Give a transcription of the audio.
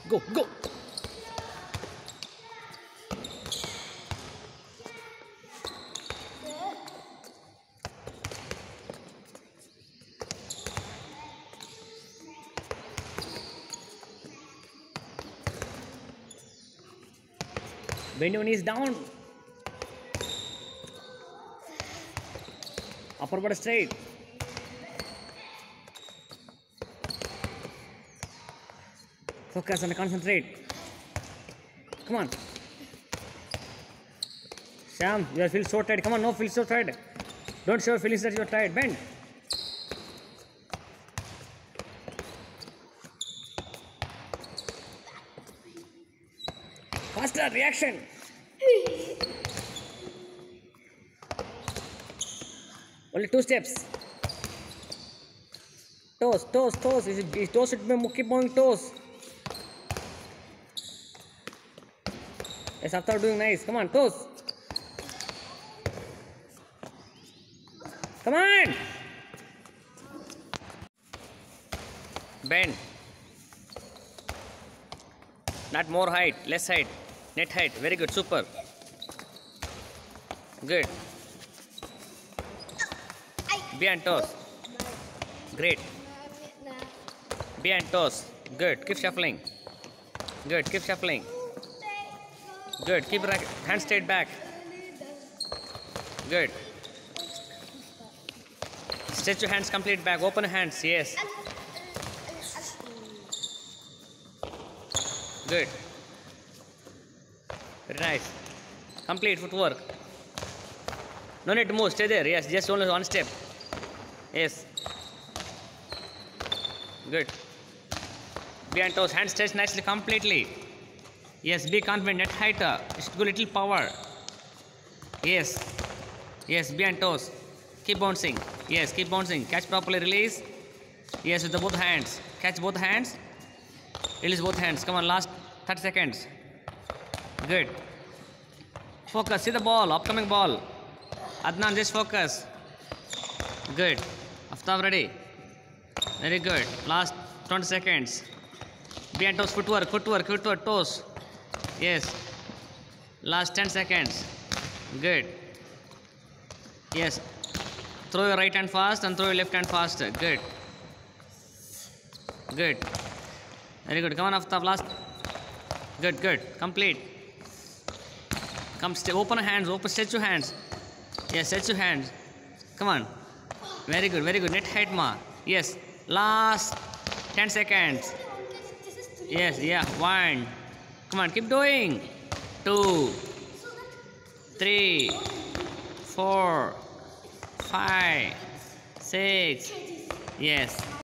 Go, go. Bend your knees down. Upper body straight. Focus and concentrate. Come on. Sam, you feel so tight. Come on, no, feel so tight. Don't show feelings that you're tired. Bend. Faster reaction. Only 2 steps. Toes, toes, toes. Toes should be keep moving toes. Yes, Aftab doing nice. Come on, toes. Come on. Bend. Not more height, less height. Net height. Very good. Super. Good. Behind toes. Great. Behind toes. Good. Keep shuffling. Good. Keep shuffling. Good. Keep hands straight back. Good. Stretch your hands complete back. Open hands. Yes. Good. Very nice. Complete footwork. No need to move. Stay there. Yes. Just only one step. Yes. Good. Behind toes. Hands stretch nicely. Completely. Yes. Be confident. Net height. Just go little power. Yes. Yes. Behind toes. Keep bouncing. Yes. Keep bouncing. Catch properly. Release. Yes. With the both hands. Catch both hands. Release both hands. Come on. Last 30 seconds. Good. Focus. See the ball. Upcoming ball. Adnan, just focus. Good. Aftab ready. Very good. Last 20 seconds. Behind toes. Footwork. Footwork. Footwork. Toes. Yes. Last 10 seconds. Good. Yes. Throw your right hand fast and throw your left hand fast. Good. Good. Very good. Come on, Aftab. Last. Good. Good. Complete. Come. Stay. Open hands. Open. Stretch your hands. Yes. Stretch your hands. Come on. Very good. Very good. Net height, ma. Yes. Last 10 seconds. Yes. Yeah. 1. Come on. Keep doing. 2, 3, 4, 5, 6. Yes.